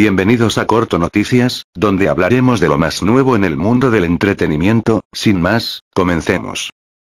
Bienvenidos a Corto Noticias, donde hablaremos de lo más nuevo en el mundo del entretenimiento. Sin más, comencemos.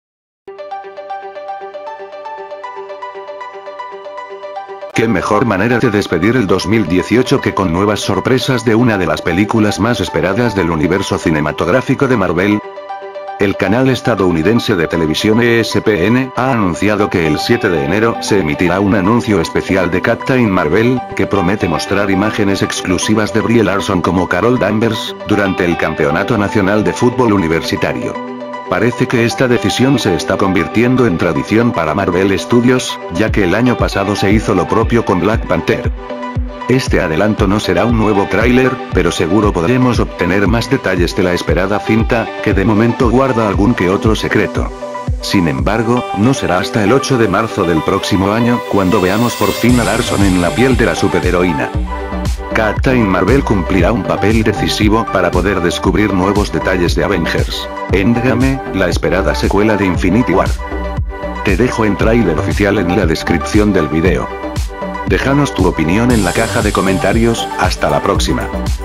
¿Qué mejor manera de despedir el 2018 que con nuevas sorpresas de una de las películas más esperadas del universo cinematográfico de Marvel? El canal estadounidense de televisión ESPN ha anunciado que el 7 de enero se emitirá un anuncio especial de Captain Marvel, que promete mostrar imágenes exclusivas de Brie Larson como Carol Danvers, durante el Campeonato Nacional de Fútbol Universitario. Parece que esta decisión se está convirtiendo en tradición para Marvel Studios, ya que el año pasado se hizo lo propio con Black Panther. Este adelanto no será un nuevo tráiler, pero seguro podremos obtener más detalles de la esperada cinta, que de momento guarda algún que otro secreto. Sin embargo, no será hasta el 8 de marzo del próximo año, cuando veamos por fin a Larson en la piel de la superheroína. Captain Marvel cumplirá un papel decisivo para poder descubrir nuevos detalles de Avengers Endgame, la esperada secuela de Infinity War. Te dejo el tráiler oficial en la descripción del video. Déjanos tu opinión en la caja de comentarios. Hasta la próxima.